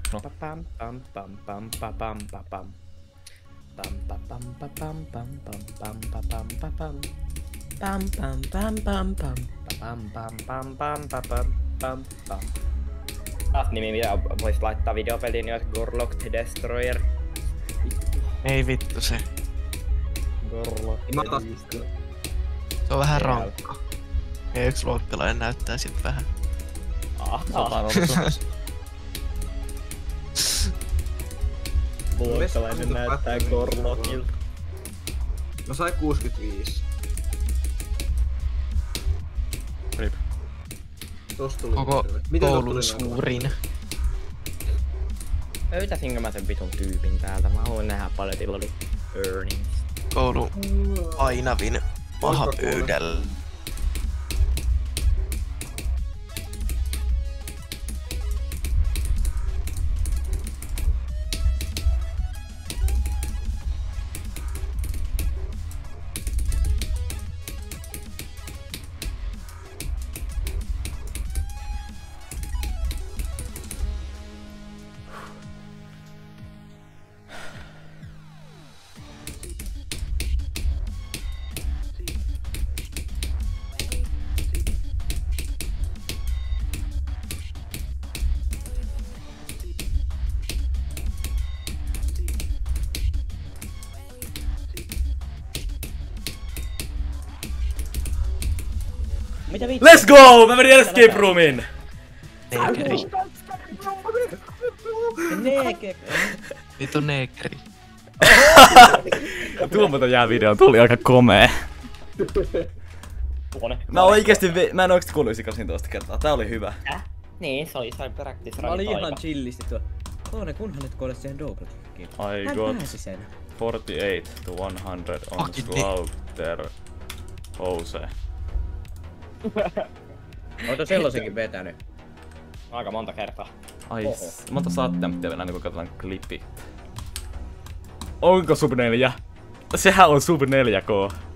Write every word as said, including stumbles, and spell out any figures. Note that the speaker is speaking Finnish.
no. Pam pam pam pam pam pam pam pam. Pam pam pam pam pam pam pam pam pam pam. Pam pam pam pam pam pam pam pam pam pam pam pam. Taas nimi mitä vois laittaa videopeliin, niin olisi Gorlock Destroyer. Ei vittu se. Gorlock Destroyer. Se on vähän rankka. Ja yksi luokkalainen näyttää sit vähän. Aha. Luokkalainen näyttää Gorlockilta. No sai kuusikymmentäviisi. Rip. Tosta tuli Koko koulun suurin. Löytäisinkö mä sen vitun tyypin täältä? Mä haluan nähdä paljon tillä oli earnings. Koulun painavin mahapöydällä. Mitä vittu? Let's go! Mä menin escape roomiin! Neekeri. Neekeri. Vittu neekeri. Tuomata jää videoon, tuli aika komee. Tuonne. Mä oikeesti vi- mä en oikeesti kuullut ysikäsin toista kertaa, tää oli hyvä. Äh? Niin, se oli sai practice Mä olin run ihan aika. chillisti tuo. Tuonne kunhan nyt kuolet siihen Douglaskiin. I Hän got pääsi sen. forty-eight to one hundred on Fucking Slaughter Hose. Oota sellaisenkin vetänyt. Aika monta kertaa. Ai, s- monta saatteamptia mennään niinku katsotaan klippi. Onko sub neljä? Sehän on sub neljä K.